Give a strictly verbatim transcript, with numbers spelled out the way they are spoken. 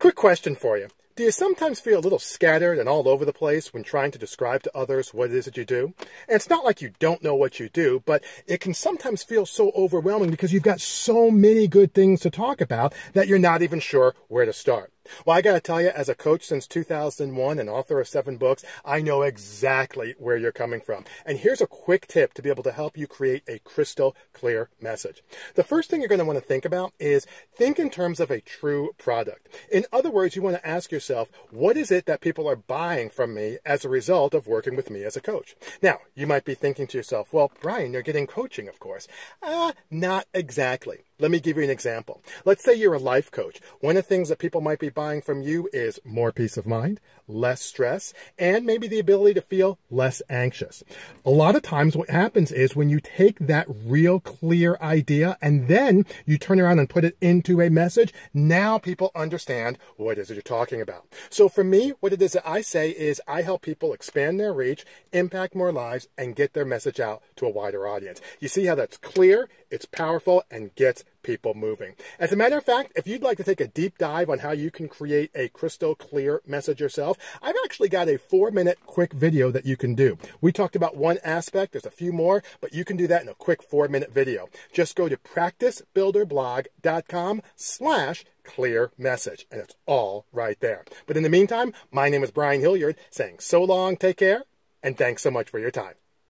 Quick question for you. Do you sometimes feel a little scattered and all over the place when trying to describe to others what it is that you do? And it's not like you don't know what you do, but it can sometimes feel so overwhelming because you've got so many good things to talk about that you're not even sure where to start. Well, I got to tell you, as a coach since two thousand one and author of seven books, I know exactly where you're coming from. And here's a quick tip to be able to help you create a crystal clear message. The first thing you're going to want to think about is think in terms of a true product. In other words, you want to ask yourself, what is it that people are buying from me as a result of working with me as a coach? Now, you might be thinking to yourself, well, Brian, you're getting coaching, of course. Ah, uh, not exactly. Let me give you an example. Let's say you're a life coach. One of the things that people might be buying from you is more peace of mind, less stress, and maybe the ability to feel less anxious. A lot of times what happens is when you take that real clear idea and then you turn around and put it into a message, now people understand what it is that you're talking about. So for me, what it is that I say is I help people expand their reach, impact more lives, and get their message out to a wider audience. You see how that's clear, it's powerful, and gets people moving. As a matter of fact, if you'd like to take a deep dive on how you can create a crystal clear message yourself, I've actually got a four minute quick video that you can do. We talked about one aspect, there's a few more, but you can do that in a quick four minute video. Just go to practice builder blog dot com slash clear message, and it's all right there. But in the meantime, my name is Brian Hilliard saying so long, take care, and thanks so much for your time.